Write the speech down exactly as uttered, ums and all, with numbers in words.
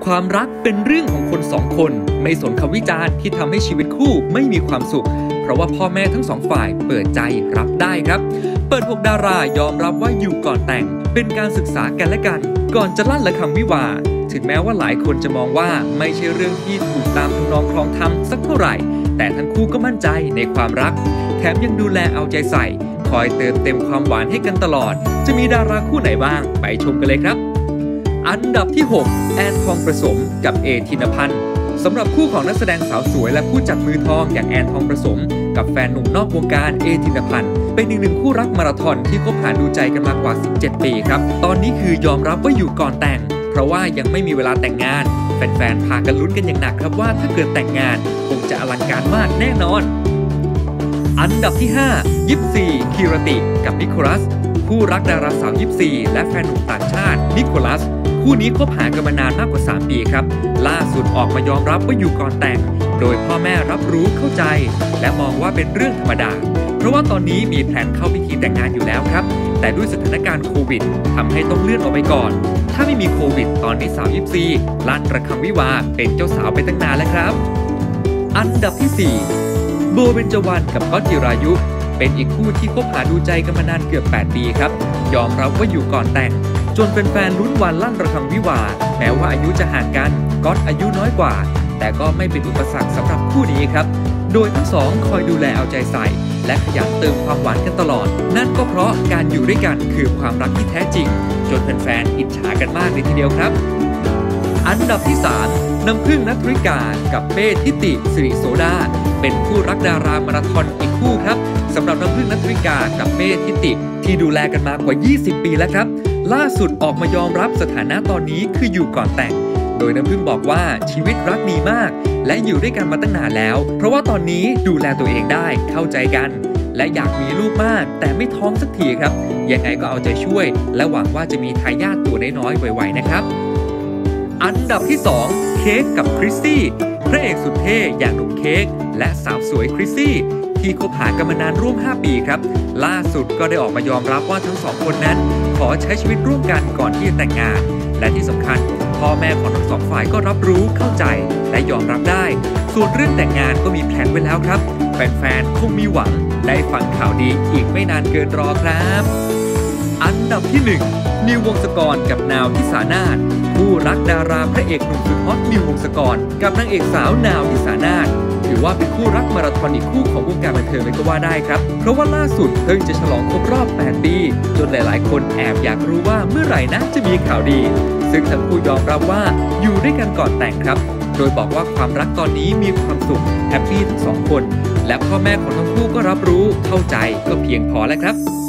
ความรักเป็นเรื่องของคนสองคนไม่สนคำวิจารณ์ที่ทำให้ชีวิตคู่ไม่มีความสุขเพราะว่าพ่อแม่ทั้งสองฝ่ายเปิดใจรับได้ครับเปิดหกดารายอมรับว่าอยู่ก่อนแต่งเป็นการศึกษากันและกันก่อนจะลั่นระฆังวิวาห์ถึงแม้ว่าหลายคนจะมองว่าไม่ใช่เรื่องที่ถูกตามทำนองครองธรรมสักเท่าไหร่แต่ทั้งคู่ก็มั่นใจในความรักแถมยังดูแลเอาใจใส่คอยเติมเต็มความหวานให้กันตลอดจะมีดาราคู่ไหนบ้างไปชมกันเลยครับอันดับที่หกแอนทองประสมกับเอธินพันธ์สำหรับคู่ของนักแสดงสาวสวยและผู้จับมือทองอย่างแอนทองประสมกับแฟนหนุ่มนอกวงการเอธินพันธ์เป็นอีกหนึ่งคู่รักมาราธอนที่คบหาดูใจกันมากว่าสิบเจ็ดปีครับตอนนี้คือยอมรับว่าอยู่ก่อนแต่งเพราะว่ายังไม่มีเวลาแต่งงานแฟนๆพากันลุ้นกันอย่างหนักครับว่าถ้าเกิดแต่งงานคงจะอลังการมากแน่นอนอันดับที่ห้ายิปซีคีรติกับนิโคลัสคู่รักดาราสาวยิปซีและแฟนหนุ่มต่างชาตินิโคลัสคู่นี้คบหากันมานานมากกว่าสามปีครับล่าสุดออกมายอมรับว่าอยู่ก่อนแต่งโดยพ่อแม่รับรู้เข้าใจและมองว่าเป็นเรื่องธรรมดาเพราะว่าตอนนี้มีแผนเข้าพิธีแต่งงานอยู่แล้วครับแต่ด้วยสถานการณ์โควิดทำให้ต้องเลื่อนออกไปก่อนถ้าไม่มีโควิดตอนนี้สาวยิปซีลั่นระฆังวิวาห์เป็นเจ้าสาวไปตั้งนานแล้วครับอันดับที่สี่โบเบญจวรรณกับก๊อตจิรายุเป็นอีกคู่ที่คบหาดูใจกันมานานเกือบแปดปีครับยอมรับว่าอยู่ก่อนแต่งจนเป็นแฟนลุ้นวันลั่นระฆังวิวาห์แม้ว่าอายุจะห่างกันก๊อตอายุน้อยกว่าแต่ก็ไม่เป็นอุปสรรคสำหรับคู่นี้ครับโดยทั้งสองคอยดูแลเอาใจใส่และขยันเติมความหวานกันตลอดนั่นก็เพราะการอยู่ด้วยกันคือความรักที่แท้จริงจนแฟนๆอิจฉากันมากเลยทีเดียวครับอันดับที่สามน้ำพึ่งณัฐริกากับเป้ทิติสิริโสดาเป็นคู่รักดารามาราธอนอีกคู่ครับสำหรับน้ำพึ่งณัฐริกากับเป้ทิติที่ดูแลกันมากว่ายี่สิบปีแล้วครับล่าสุดออกมายอมรับสถานะตอนนี้คืออยู่ก่อนแต่งโดยน้ำพึ่งบอกว่าชีวิตรักดีมากและอยู่ด้วยกันมาตั้งนานแล้วเพราะว่าตอนนี้ดูแลตัวเองได้เข้าใจกันและอยากมีลูกมากแต่ไม่ท้องสักทีครับยังไงก็เอาใจช่วยและหวังว่าจะมีทายาทตัวน้อยๆไวๆนะครับอันดับที่สองเค้กกับคริสซี่พระเอกสุดเท่อย่างหนุ่มเค้กและสาวสวยคริสซี่ที่คบหากันมานานร่วมห้าปีครับล่าสุดก็ได้ออกมายอมรับว่าทั้งสองคนนั้นขอใช้ชีวิตร่วมกันก่อนที่จะแต่งงานและที่สำคัญพ่อแม่ของทั้งสองฝ่ายก็รับรู้เข้าใจและยอมรับได้ส่วนเรื่องแต่งงานก็มีแผนไว้แล้วครับแฟนๆคงมีหวังได้ฟังข่าวดีอีกไม่นานเกินรอครับอันดับที่หนึ่งนิววงศกรกับนาวทิสานาถคู่รักดาราพระเอกหนุ่มสุดฮอตนิววงศกรกับนางเอกสาวนาวทิสานาถถือว่าเป็นคู่รักมาราธอนอีกคู่ของวงการบันเทิงเลยก็ว่าได้ครับเพราะว่าล่าสุดเพิ่งจะฉลองครบรอบแปดปีจนหลายๆคนแอบอยากรู้ว่าเมื่อไหร่นะจะมีข่าวดีซึ่งทั้งคู่ยอมรับว่าอยู่ด้วยกันก่อนแต่งครับโดยบอกว่าความรักตอนนี้มีความสุขแฮปปี้ทั้งสองคนและพ่อแม่ของทั้งคู่ก็รับรู้เข้าใจก็เพียงพอแล้วครับ